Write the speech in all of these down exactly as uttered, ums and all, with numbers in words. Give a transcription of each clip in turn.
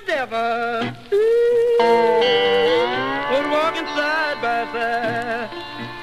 devil was walking side by side.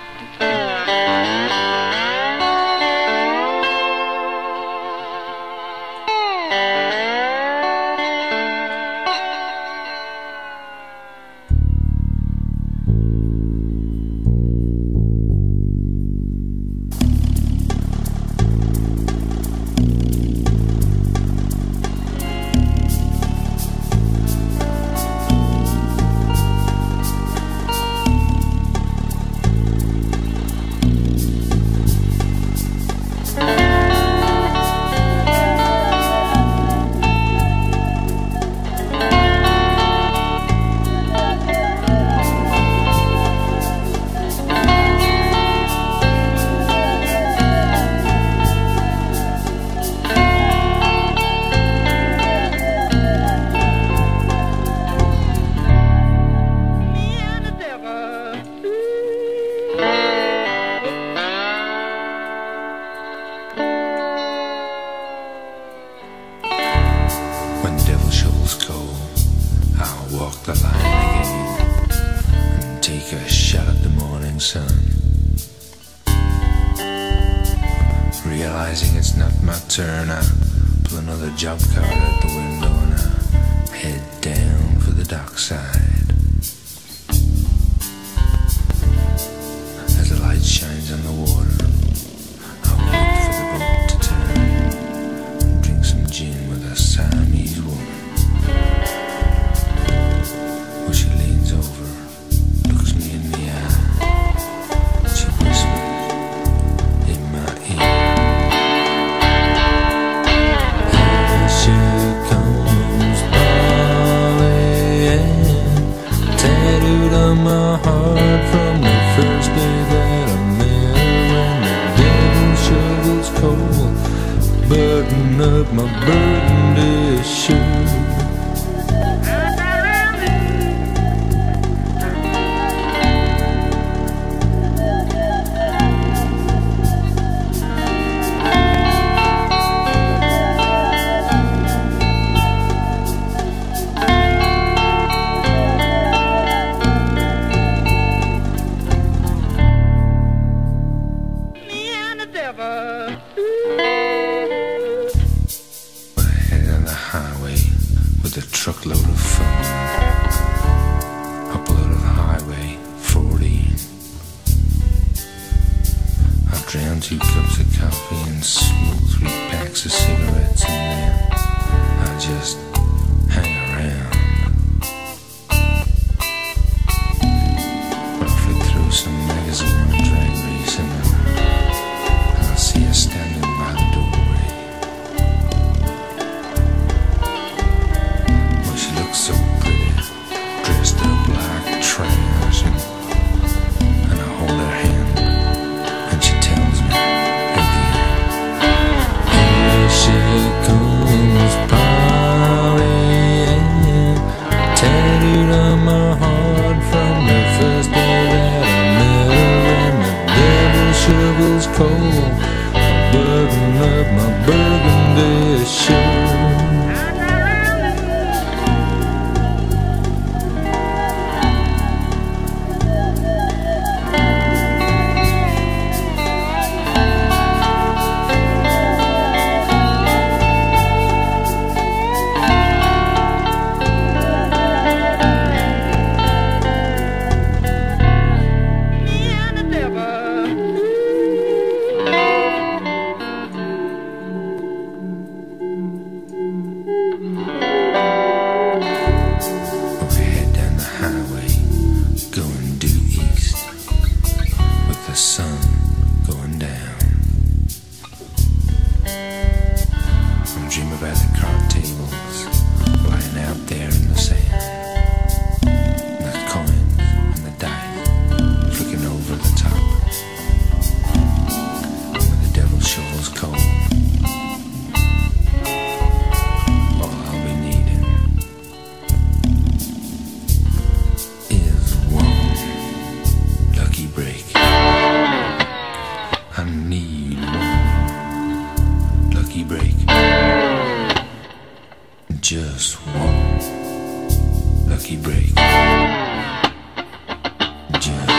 The line again and take a shot at the morning sun, realizing it's not my turn. I pull another job card out the window and I head down for the dockside. As the light shines on the water, I wait for the boat to turn and drink some gin with a Siamese woman. Well, she leans over, looks me in the eye, she whispers in my ear, here she comes, Polly Ann, tattooed on my heart from the first day that I met her. When the devil shovels coal, button up my burgundy shirt. A truckload of fun up a lot of Highway fourteen. I drown two cups of coffee and smoke three packs of cigarettes, and then I just hang around. But I flick through some magazine on drag racing and I see her standing by the doorway. So pretty, dressed up like trash, and, and I hold her hand, and she tells me again, here she comes, Polly Ann, tattooed on my heart from the first day that I met her. And the devil shovels coal, button up my burgundy shirt. Sun going down. I'm dreaming about the card tables lying out there in the sand, and the coins and the dice flicking over the top. When the devil shovels coal, all I'll be needing is one lucky break. I need one lucky break, just one. lucky break. Just